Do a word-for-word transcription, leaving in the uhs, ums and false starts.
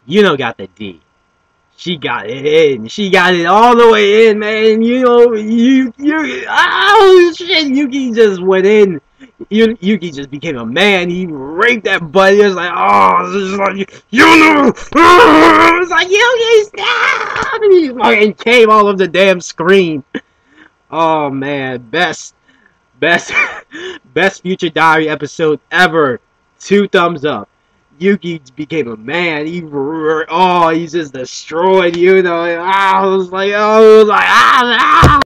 Yuno got the D. She got it in. She got it all the way in, man. You know, you, you, oh shit, Yuki just went in. You, Yuki just became a man. He raped that butt. He was like, oh, this is like, you know, it's like, Yuki, stop! And he fucking came all over the damn screen. Oh man, best, best, best Future Diary episode ever. Two thumbs up. Yuki became a man. He, oh, he just destroyed you know. I was like, oh, I was like, ah, ah.